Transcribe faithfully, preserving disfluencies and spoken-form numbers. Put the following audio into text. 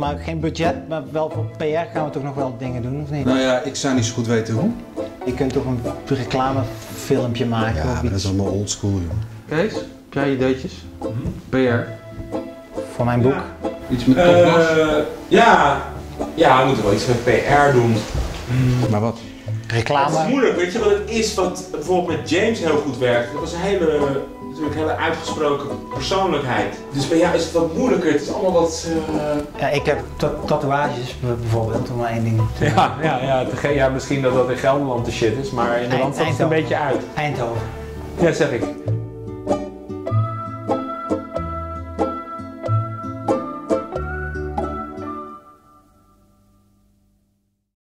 maar geen budget, maar wel voor P R gaan we toch nog wel dingen doen, of niet? Nou ja, ik zou niet zo goed weten hoe. Je kunt toch een reclamefilmpje maken Ja, of maar dat iets is allemaal oldschool, joh. Kees, heb jij ideetjes? P R? voor mijn boek. Ja. Iets met Uh, toplas? ja, ja, we moeten wel iets met P R doen. Maar wat? Het Reclame. is moeilijk, weet je wat het is? Wat bijvoorbeeld met James heel goed werkt. Dat was een hele, natuurlijk hele uitgesproken persoonlijkheid. Dus bij jou is het wat moeilijker. Het is allemaal wat. Uh... Ja, ik heb ta- tatoeages bijvoorbeeld, om maar één ding te Ja, ja, ja, te ge- ja, misschien dat dat in Gelderland de shit is, maar in de Eind- Randstad is het een Eindhoven. beetje uit. Eindhoven. Ja, zeg ik.